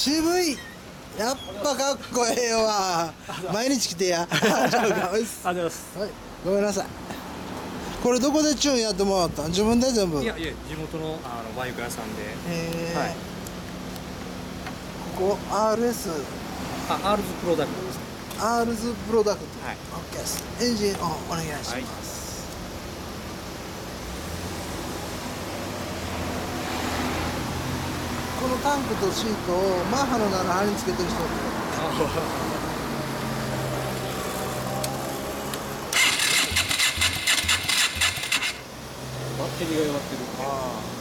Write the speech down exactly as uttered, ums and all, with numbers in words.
渋い。やっぱかっこええわ。毎日来てや。 ありがとうございます。 はい、ごめんなさい。これどこでチューンやってもらったん？自分で全部。 いやいや、地元のあのバイク屋さんで。 へえ。 はい。 ここ アールエス。 あ、アールズプロダクトです。 アールズプロダクト。 はい。 オッケーです。エンジンオンお願いします。はい、このタンクとシートをマッハのななはりにつけてる人。 バッテリーが弱ってる。ああ。